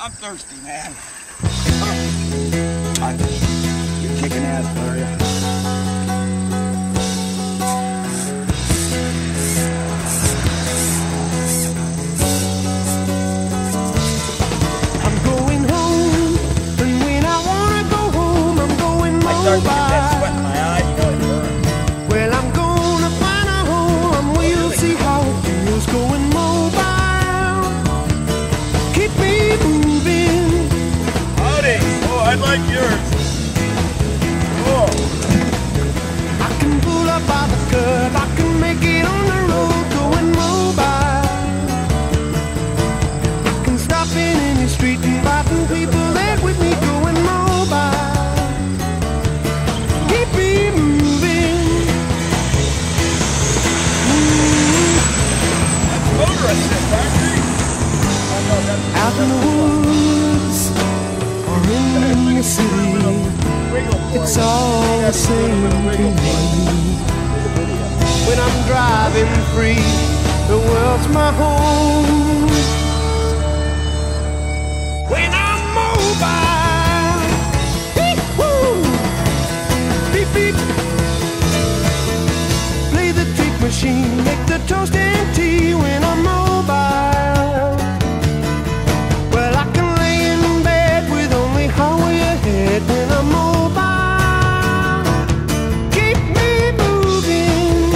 I'm thirsty, man. You're kicking ass, Gloria. I'm going home, and when I wanna go home, I'm going mobile. I start to get that sweat in my eye, you know it burns. Well, I'm gonna find a home, we'll see how it feels going mobile. Keep me moving. Howdy. Oh, I like yours. Oh. I can pull up by the curb, I can make it on the road going mobile. I can stop in any street inviting people there with me going mobile. Keep me moving. That's motor assist, aren't they? Oh, no, that's Out in the woods or in the city, it's all the same to me. When I'm driving free, the world's my home. When I'm mobile, beep-woo, beep-beep, play the trick machine, make the toast and tea when I'm mobile. Well, I can lay in bed with only highway ahead when I'm mobile. Keep me moving.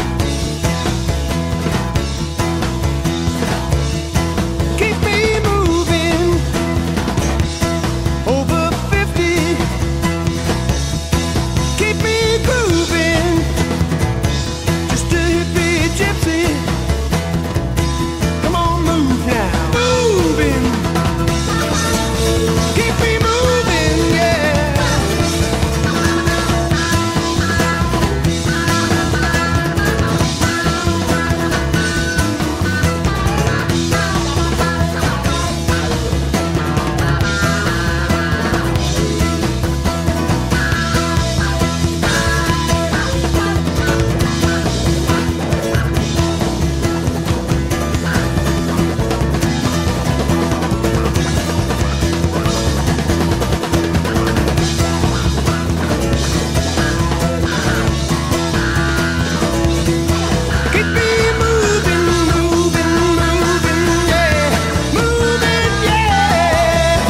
Keep me moving. Over 50. Keep me grooving. Just a hippie gypsy. Come on, move now. Moving. Keep me moving, yeah. Keep me moving, moving, moving, yeah. Moving, yeah.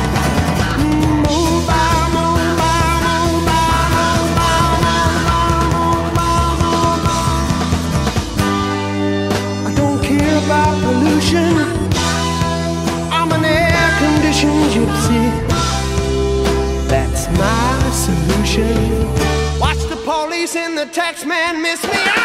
Mobile, mobile, mobile, mobile. I don't care about pollution. I'm an air-conditioned gypsy. That's my solution. Watch the police and the tax man miss me.